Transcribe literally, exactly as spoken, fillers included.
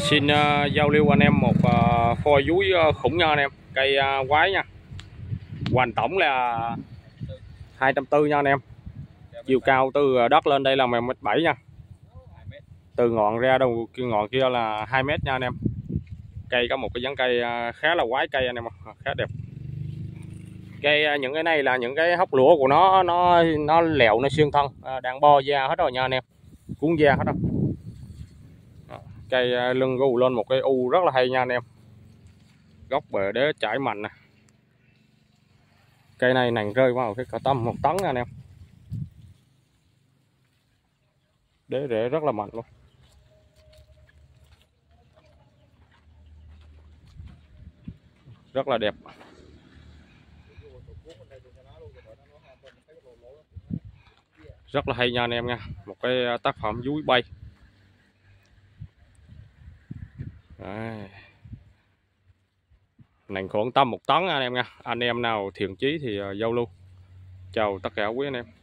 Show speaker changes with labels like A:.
A: Xin uh, giao lưu anh em một uh, phôi dúi uh, khủng nha anh em, cây uh, quái nha. Hoành tổng là hai trăm tư nha anh em. Chiều cao từ đất lên đây là một mét bảy nha. Từ ngọn ra đầu kia ngọn kia là hai mét nha anh em. Cây có một cái dáng cây uh, khá là quái cây anh em, khá đẹp. Cây uh, những cái này là những cái hốc lúa của nó nó nó lẹo, nó xuyên thân, uh, đang bo da hết rồi nha anh em, cuốn da hết rồi. Cây lưng gù lên một cái u rất là hay nha anh em, gốc bề đế chảy mạnh nè. Cây này nặng rơi vào cái cả tầm một tấn nha anh em, đế rễ rất là mạnh luôn. Rất là đẹp, rất là hay nha anh em nha. Một cái tác phẩm dúi bay. Đấy. Nặng khoảng tầm một tấn anh em nha. Anh em nào thiện chí thì giao lưu. Chào tất cả quý anh em.